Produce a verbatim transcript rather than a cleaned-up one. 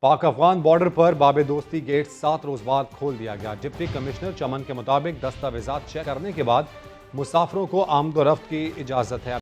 पाक अफगान बॉर्डर पर बाबे दोस्ती गेट सात रोज बाद खोल दिया गया। डिप्टी कमिश्नर चमन के मुताबिक दस्तावेजात चेक करने के बाद मुसाफिरों को आमदोरफ्त की इजाजत है।